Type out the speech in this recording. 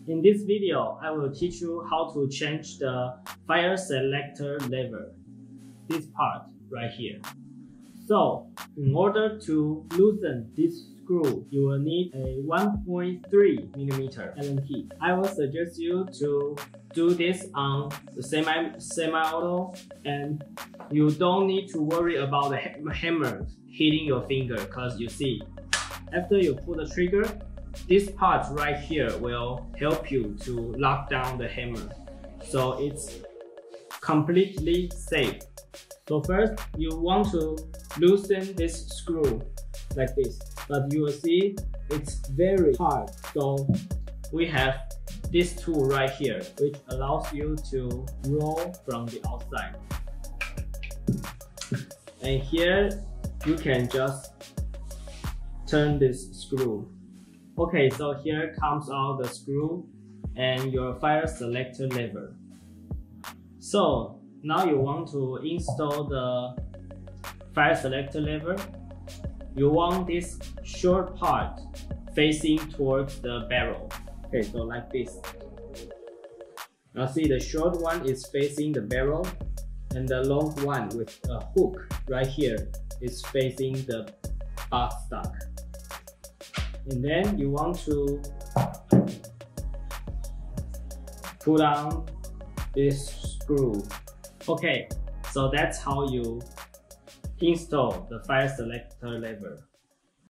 In this video, I will teach you how to change the fire selector lever, this part right here. So, in order to loosen this screw, you will need a 1.3mm Allen key. I will suggest you to do this on the semi-auto, and you don't need to worry about the hammer hitting your finger, because you see, after you pull the trigger, this part right here will help you to lock down the hammer. So it's completely safe. So first, you want to loosen this screw like this, but you will see it's very hard. So we have this tool right here, which allows you to roll from the outside. And here, you can just turn this screw. Okay, so here comes out the screw and your fire selector lever. So now you want to install the fire selector lever. You want this short part facing towards the barrel. Okay, so like this. Now see, the short one is facing the barrel, and the long one with a hook right here is facing the butt stock. And then you want to pull down this screw. Okay, so that's how you install the fire selector lever.